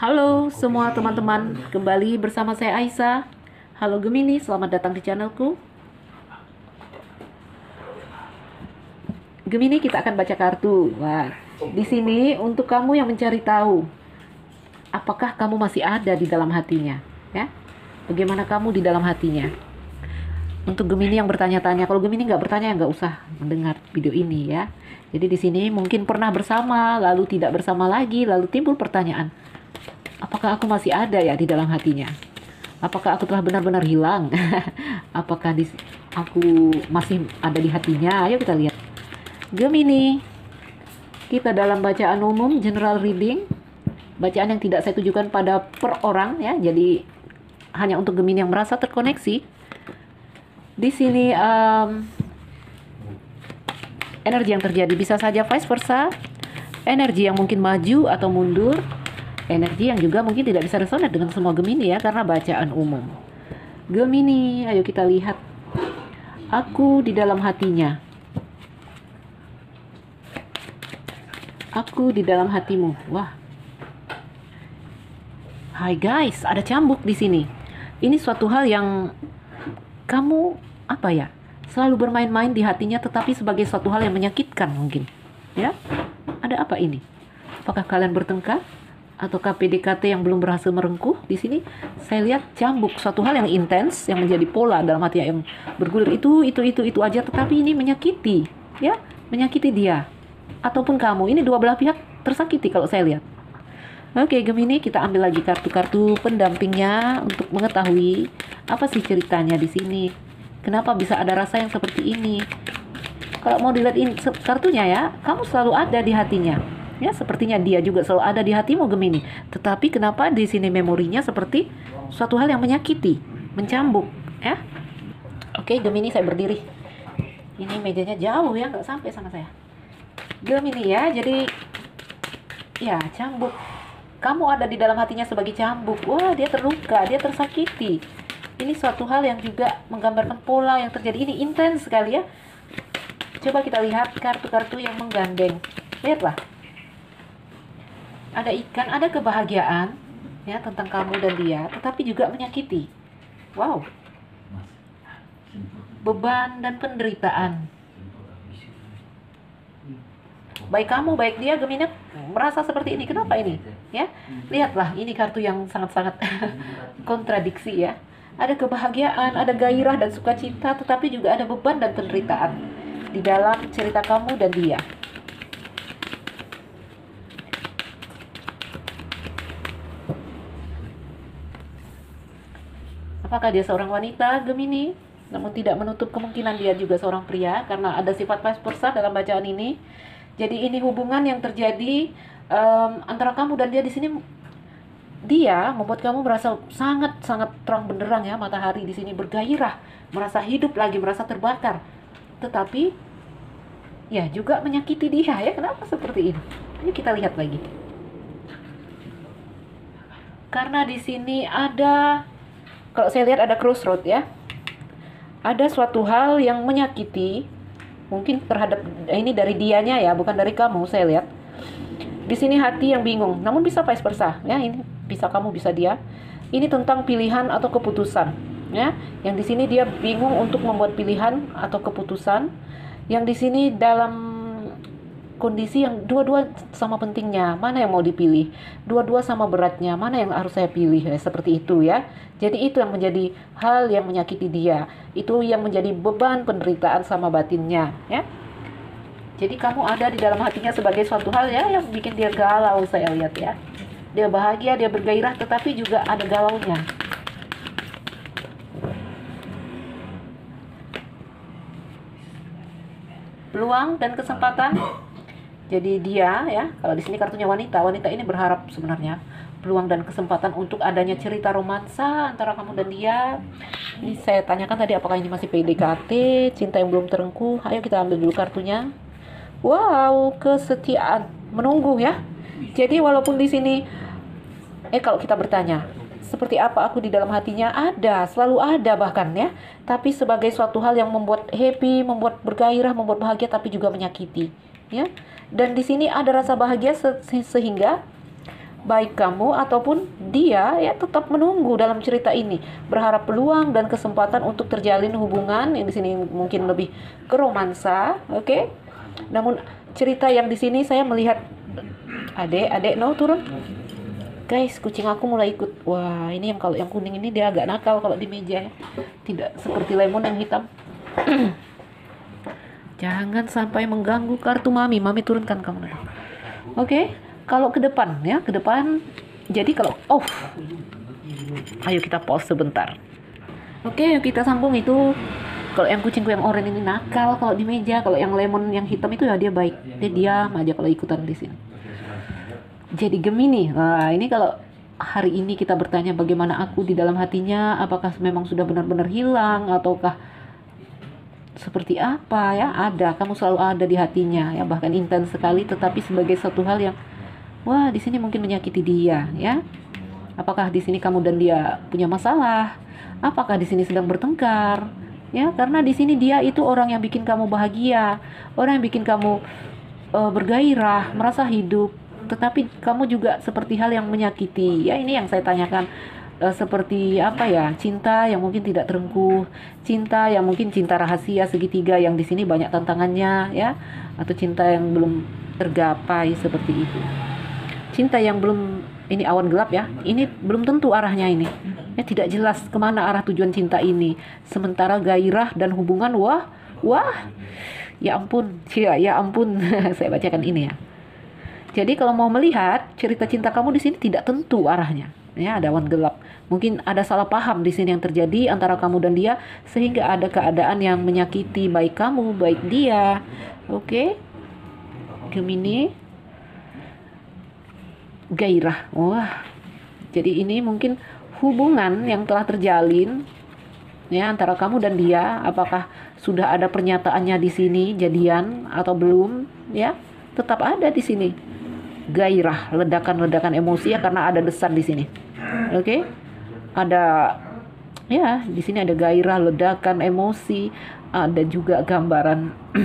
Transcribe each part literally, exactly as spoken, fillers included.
Halo semua teman-teman, kembali bersama saya Aisyah. Halo Gemini, selamat datang di channelku. Gemini, kita akan baca kartu. Wah, di sini untuk kamu yang mencari tahu, apakah kamu masih ada di dalam hatinya, ya? Bagaimana kamu di dalam hatinya? Untuk Gemini yang bertanya-tanya, kalau Gemini nggak bertanya, nggak usah mendengar video ini, ya. Jadi di sini mungkin pernah bersama, lalu tidak bersama lagi, lalu timbul pertanyaan. Apakah aku masih ada ya di dalam hatinya? Apakah aku telah benar-benar hilang? Apakah di, aku masih ada di hatinya? Ayo kita lihat. Gemini, kita dalam bacaan umum, general reading. Bacaan yang tidak saya tujukan pada per orang ya. Jadi hanya untuk Gemini yang merasa terkoneksi. Di sini um, energi yang terjadi bisa saja vice versa. Energi yang mungkin maju atau mundur. Energi yang juga mungkin tidak bisa resonate dengan semua Gemini ya, karena bacaan umum. Gemini, ayo kita lihat. Aku di dalam hatinya. Aku di dalam hatimu. Wah. Hai guys, ada cambuk di sini. Ini suatu hal yang kamu apa ya? Selalu bermain-main di hatinya, tetapi sebagai suatu hal yang menyakitkan mungkin. Ya? Ada apa ini? Apakah kalian bertengkar? Ataukah P D K T yang belum berhasil merengkuh? Di sini saya lihat cambuk, suatu hal yang intens yang menjadi pola dalam hati yang bergulir itu itu itu itu aja, tetapi ini menyakiti, ya, menyakiti dia ataupun kamu. Ini dua belah pihak tersakiti kalau saya lihat. Oke, Gemini, kita ambil lagi kartu-kartu pendampingnya untuk mengetahui apa sih ceritanya di sini. Kenapa bisa ada rasa yang seperti ini? Kalau mau dilihat in, kartunya ya, kamu selalu ada di hatinya. Ya, sepertinya dia juga selalu ada di hatimu Gemini. Tetapi kenapa di sini memorinya seperti suatu hal yang menyakiti, mencambuk, ya? Oke, Gemini, saya berdiri. Ini mejanya jauh ya, nggak sampai sama saya. Gemini ya, jadi ya cambuk. Kamu ada di dalam hatinya sebagai cambuk. Wah, dia terluka, dia tersakiti. Ini suatu hal yang juga menggambarkan pola yang terjadi. Ini intens sekali ya. Coba kita lihat kartu-kartu yang menggandeng. Lihatlah. Ada ikan, ada kebahagiaan ya tentang kamu dan dia, tetapi juga menyakiti. Wow. Beban dan penderitaan. Baik kamu, baik dia, Gemini merasa seperti ini. Kenapa ini? Ya, lihatlah, ini kartu yang sangat-sangat kontradiksi ya. Ada kebahagiaan, ada gairah dan sukacita, tetapi juga ada beban dan penderitaan di dalam cerita kamu dan dia. Apakah dia seorang wanita, Gemini? Namun tidak menutup kemungkinan dia juga seorang pria, karena ada sifat vice versa dalam bacaan ini. Jadi ini hubungan yang terjadi um, antara kamu dan dia di sini. Dia membuat kamu merasa sangat-sangat terang benderang ya, matahari di sini bergairah, merasa hidup lagi, merasa terbakar. Tetapi ya juga menyakiti dia ya. Kenapa seperti ini? Ini kita lihat lagi. Karena di sini ada, kalau saya lihat ada crossroad ya. Ada suatu hal yang menyakiti, mungkin terhadap ini dari dianya ya, bukan dari kamu. Saya lihat di sini hati yang bingung, namun bisa vice versa ya. Ini bisa kamu, bisa dia. Ini tentang pilihan atau keputusan ya. Yang di sini dia bingung untuk membuat pilihan atau keputusan. Yang di sini dalam kondisi yang dua-dua sama pentingnya, mana yang mau dipilih, dua-dua sama beratnya, mana yang harus saya pilih ya, seperti itu ya. Jadi itu yang menjadi hal yang menyakiti dia, itu yang menjadi beban penderitaan sama batinnya ya. Jadi kamu ada di dalam hatinya sebagai suatu hal ya yang bikin dia galau. Saya lihat ya, dia bahagia, dia bergairah, tetapi juga ada galaunya. Peluang dan kesempatan. Jadi dia ya, kalau di sini kartunya wanita, wanita ini berharap sebenarnya peluang dan kesempatan untuk adanya cerita romansa antara kamu dan dia. Ini saya tanyakan tadi, apakah ini masih P D K T, cinta yang belum terengkuh. Ayo kita ambil dulu kartunya. Wow, kesetiaan, menunggu ya. Jadi walaupun di sini, eh kalau kita bertanya, seperti apa aku di dalam hatinya, ada, selalu ada bahkan ya. Tapi sebagai suatu hal yang membuat happy, membuat bergairah, membuat bahagia, tapi juga menyakiti. Ya, dan di sini ada rasa bahagia se sehingga baik kamu ataupun dia ya tetap menunggu dalam cerita ini, berharap peluang dan kesempatan untuk terjalin hubungan yang di sini mungkin lebih ke romansa, oke? Okay? Namun cerita yang di sini saya melihat adek, adek no turun. Guys, kucing aku mulai ikut. Wah, ini yang kalau yang kuning ini dia agak nakal kalau di meja ya. Tidak seperti lemon yang hitam. Jangan sampai mengganggu kartu mami. Mami turunkan kamu. Oke, okay? Kalau ke depan ya, ke depan. Jadi kalau off. Ayo kita pause sebentar. Oke, okay, kita sambung itu. Kalau yang kucingku yang oranye ini nakal kalau di meja. Kalau yang lemon yang hitam itu ya dia baik. Dia diam aja kalau ikutan di sini. Jadi Gemini. Nah, ini kalau hari ini kita bertanya bagaimana aku di dalam hatinya, apakah memang sudah benar-benar hilang ataukah seperti apa ya? Ada, kamu selalu ada di hatinya ya, bahkan intens sekali, tetapi sebagai satu hal yang wah, di sini mungkin menyakiti dia ya. Apakah di sini kamu dan dia punya masalah? Apakah di sini sedang bertengkar? Ya, karena di sini dia itu orang yang bikin kamu bahagia, orang yang bikin kamu uh, bergairah, merasa hidup. Tetapi kamu juga seperti hal yang menyakiti. Ya, ini yang saya tanyakan. Uh, seperti apa ya? Cinta yang mungkin tidak terengkuh, cinta yang mungkin cinta rahasia segitiga yang di sini banyak tantangannya ya, atau cinta yang belum tergapai seperti itu. Cinta yang belum, ini awan gelap ya, ini belum tentu arahnya ini ya, tidak jelas kemana arah tujuan cinta ini. Sementara gairah dan hubungan, wah wah ya ampun ya, ya ampun. Saya bacakan ini ya. Jadi kalau mau melihat cerita cinta kamu di sini tidak tentu arahnya ya, ada awan gelap. Mungkin ada salah paham di sini yang terjadi antara kamu dan dia, sehingga ada keadaan yang menyakiti baik kamu baik dia. Oke, Gemini. Gairah. Wah. Jadi ini mungkin hubungan yang telah terjalin ya antara kamu dan dia, apakah sudah ada pernyataannya di sini jadian atau belum ya? Tetap ada di sini. Gairah, ledakan-ledakan emosi ya, karena ada desan di sini. Oke? Okay? Ada ya, di sini ada gairah, ledakan emosi, ada juga gambaran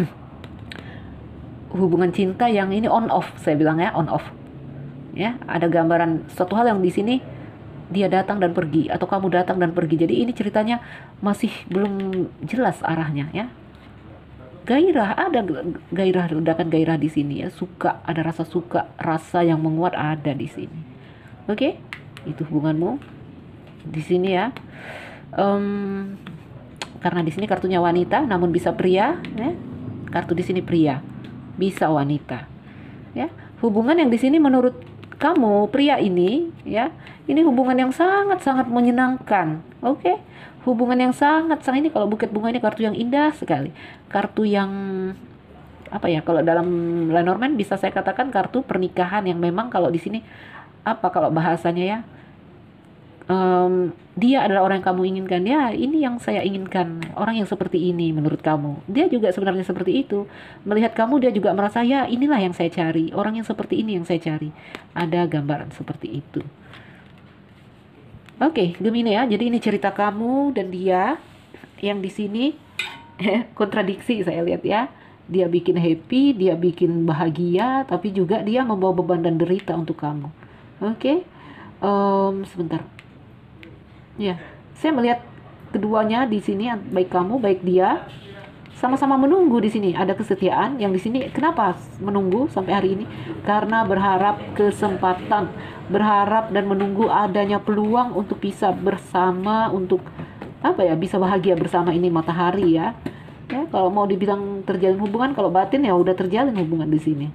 hubungan cinta yang ini on off, saya bilang ya, on off. Ya, ada gambaran satu hal yang di sini dia datang dan pergi atau kamu datang dan pergi. Jadi ini ceritanya masih belum jelas arahnya ya. Gairah, ada gairah, ledakan gairah di sini ya, suka, ada rasa suka, rasa yang menguat ada di sini. Oke, itu hubunganmu di sini ya. Um, karena di sini kartunya wanita, namun bisa pria ya. Kartu di sini pria, bisa wanita ya. Hubungan yang di sini menurut kamu pria ini ya, ini hubungan yang sangat-sangat menyenangkan. Oke, okay? Hubungan yang sangat-sangat, ini kalau buket bunga ini kartu yang indah sekali, kartu yang apa ya, kalau dalam Lenormand bisa saya katakan kartu pernikahan yang memang kalau di sini apa kalau bahasanya ya, um, dia adalah orang yang kamu inginkan ya, ini yang saya inginkan, orang yang seperti ini menurut kamu. Dia juga sebenarnya seperti itu, melihat kamu dia juga merasa ya inilah yang saya cari, orang yang seperti ini yang saya cari. Ada gambaran seperti itu. Oke, okay, Gemini ya. Jadi ini cerita kamu dan dia yang di sini kontradiksi saya lihat ya. Dia bikin happy, dia bikin bahagia, tapi juga dia membawa beban dan derita untuk kamu. Oke, okay? um, sebentar. Ya, saya melihat keduanya di sini, baik kamu, baik dia, sama-sama menunggu di sini. Ada kesetiaan yang di sini. Kenapa menunggu sampai hari ini? Karena berharap kesempatan, berharap dan menunggu adanya peluang untuk bisa bersama, untuk apa ya, bisa bahagia bersama. Ini matahari ya. Ya, kalau mau dibilang terjalin hubungan, kalau batin ya udah terjalin hubungan di sini.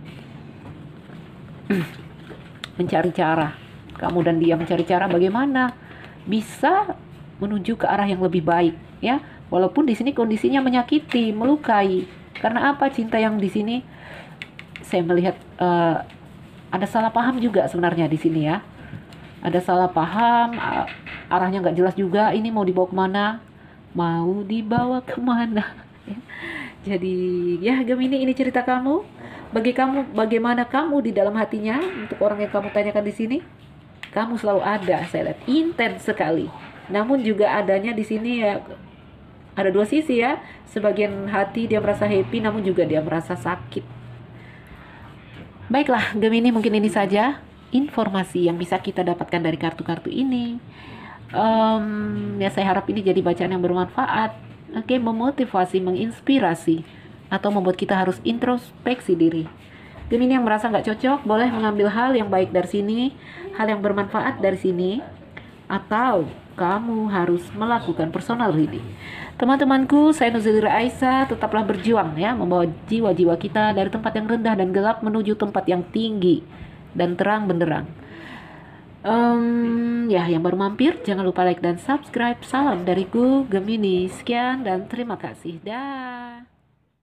Mencari cara, kamu dan dia mencari cara bagaimana bisa menuju ke arah yang lebih baik ya. Walaupun di sini kondisinya menyakiti, melukai. Karena apa? Cinta yang di sini saya melihat uh, ada salah paham juga sebenarnya di sini ya. Ada salah paham, uh, arahnya nggak jelas juga. Ini mau dibawa kemana? Mau dibawa kemana? Jadi ya Gemini, ini cerita kamu. Bagi kamu, bagaimana kamu di dalam hatinya untuk orang yang kamu tanyakan di sini? Kamu selalu ada, saya lihat intens sekali. Namun juga adanya di sini ya, ada dua sisi ya. Sebagian hati dia merasa happy, namun juga dia merasa sakit. Baiklah Gemini, mungkin ini saja informasi yang bisa kita dapatkan dari kartu-kartu ini. Um, ya saya harap ini jadi bacaan yang bermanfaat, oke, okay, memotivasi, menginspirasi, atau membuat kita harus introspeksi diri. Gemini yang merasa nggak cocok boleh mengambil hal yang baik dari sini, hal yang bermanfaat dari sini, atau kamu harus melakukan personal reading. Teman-temanku, saya Nuzulira Aisyah, tetaplah berjuang ya, membawa jiwa-jiwa kita dari tempat yang rendah dan gelap menuju tempat yang tinggi dan terang benderang. Um, ya, yang baru mampir, jangan lupa like dan subscribe. Salam dariku, Gemini. Sekian dan terima kasih. Dah.